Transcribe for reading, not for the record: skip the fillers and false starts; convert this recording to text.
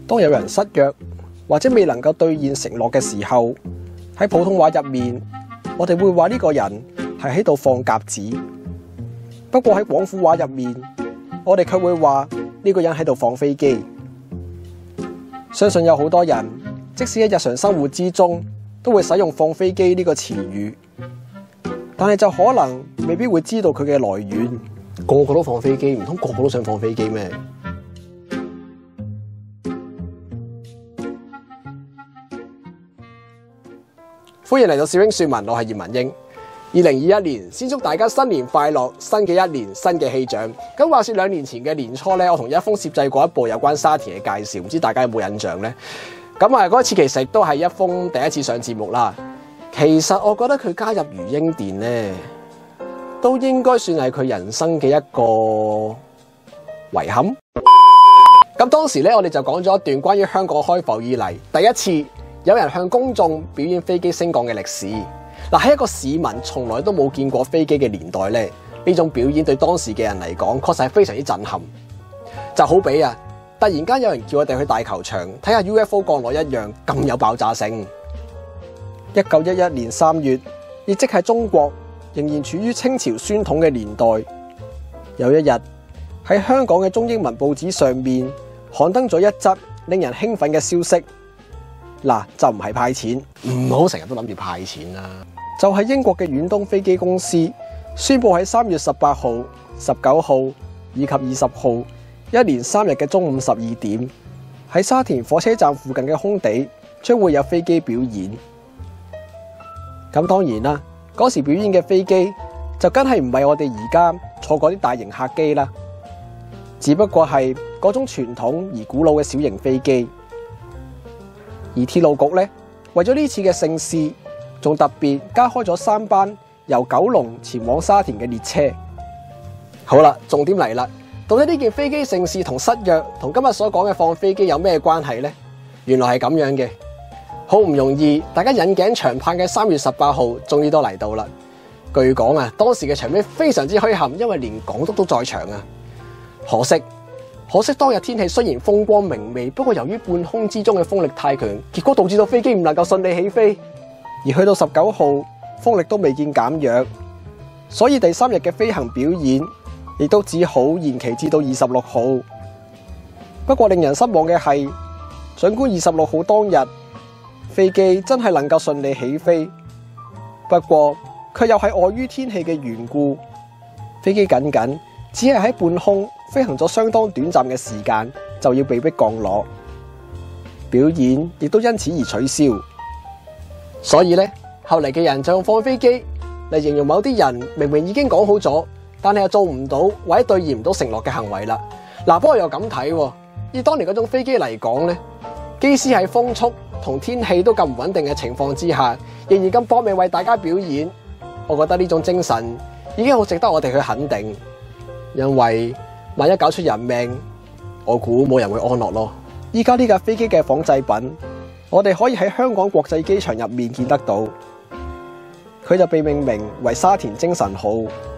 當有人失約或者未能夠兌現承諾嘅時候，喺普通話入面，我哋會話呢個人係喺度放鴿子。不過喺廣府話入面，我哋卻會話呢個人喺度放飛機。相信有好多人，即使喺日常生活之中，都會使用放飛機呢個詞語，但係就可能未必會知道佢嘅來源。個個都放飛機，唔通個個都想放飛機咩？歡迎嚟到攝影說文，我係葉文英。2021年，先祝大家新年快樂，新嘅一年，新嘅氣象。咁話說2年前嘅年初咧，我同一峰攝製過一部有關沙田嘅介紹，唔知大家有冇印象呢？咁嗰次其實都係一峰第一次上節目啦。其實我覺得佢加入余英電呢，都應該算係佢人生嘅一個遺憾。咁當時咧，我哋就講咗一段關於香港開埠以嚟第一次有人向公眾表演飛機升降嘅歷史。嗱，喺一個市民從來都冇見過飛機嘅年代咧，呢種表演對當時嘅人嚟講，確實係非常之震撼。就好比突然間有人叫我哋去大球場睇下 UFO 降落一樣咁有爆炸性。1911年3月，亦即係中國仍然處於清朝宣統嘅年代，有一日喺香港嘅中英文報紙上面刊登咗一則令人興奮嘅消息。嗱，就唔係派錢，唔好成日都諗住派錢啦。就係英國嘅遠東飛機公司宣布喺3月18號、19號以及20號，一連3日嘅中午12點，喺沙田火車站附近嘅空地將會有飛機表演。咁當然啦，嗰時表演嘅飛機就梗係唔係我哋而家坐嗰啲大型客機啦，只不過係嗰種傳統而古老嘅小型飛機。而鐵路局咧，為咗呢次嘅盛事，仲特別加開咗3班由九龍前往沙田嘅列車。好啦，重點嚟啦，到底呢件飛機盛事同失約同今日所講嘅放飛機有咩關係呢？原來係咁樣嘅，好唔容易大家引頸長盼嘅3月18號終於都嚟到啦。據講當時嘅場面非常之墟冚，因為連港督都在場啊。可惜當日天氣雖然風光明媚，不過由於半空之中嘅風力太強，結果導致到飛機唔能夠順利起飛。而去到19號，風力都未見減弱，所以第3日嘅飛行表演亦都只好延期至到26號。不過令人失望嘅係，儘管26號當日飛機真係能夠順利起飛，不過卻又係礙於天氣嘅緣故，飛機僅僅只係喺半空飛行咗相當短暫嘅時間，就要被迫降落，表演亦都因此而取消。所以咧，後嚟嘅人就用放飛機嚟形容某啲人明明已經講好咗，但係又做唔到或者兌現唔到承諾嘅行為啦。不過又咁睇，以當年嗰種飛機嚟講咧，機師喺風速同天氣都咁唔穩定嘅情況之下，仍然咁搏命為大家表演，我覺得呢種精神已經好值得我哋去肯定。因為萬一搞出人命，我估冇人會安樂咯。依家呢架飛機嘅仿製品，我哋可以喺香港國際機場入面見得到，佢就被命名為沙田精神號。